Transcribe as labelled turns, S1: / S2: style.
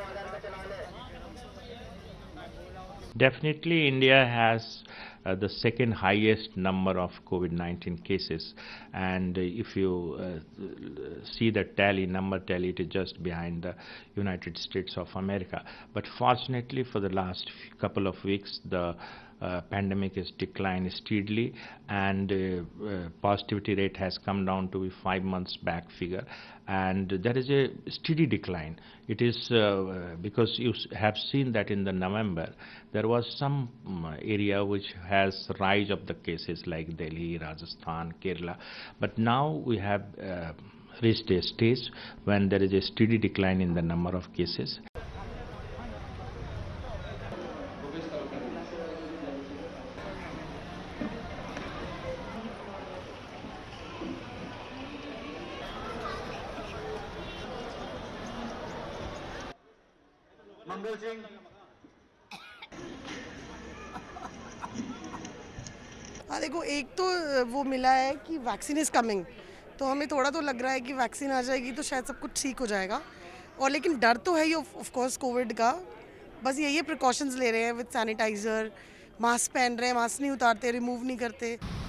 S1: Definitely, India has the second highest number of COVID-19 cases, and if you see the number tally, it is just behind the United States of America. But fortunately, for the last couple of weeks, the pandemic has declined steadily, and positivity rate has come down to a 5 months back figure, and there is a steady decline. It is because you have seen that in the November there was some area which has rise of the cases like Delhi, Rajasthan, Kerala, but now we have reached a stage when there is a steady decline in the number of cases.
S2: Mangal Singh.
S3: हाँ देखो, एक तो वो मिला है कि vaccine is coming, तो हमें थोड़ा तो लग रहा है कि वैक्सीन आ जाएगी तो शायद सब कुछ ठीक हो जाएगा। और लेकिन डर तो है ही ऑफ कोर्स कोविड का। बस यही है, प्रिकॉशंस ले रहे हैं विद सैनिटाइज़र, मास्क पहन रहे हैं, मास्क नहीं उतारते, रिमूव नहीं करते।